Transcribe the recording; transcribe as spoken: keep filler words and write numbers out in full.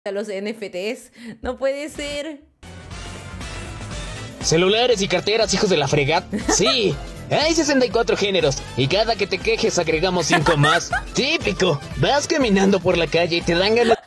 a los N F Ts. No puede ser. Celulares y carteras, hijos de la fregada. Sí, hay sesenta y cuatro géneros y cada que te quejes agregamos cinco más. Típico, vas caminando por la calle y te dan ganas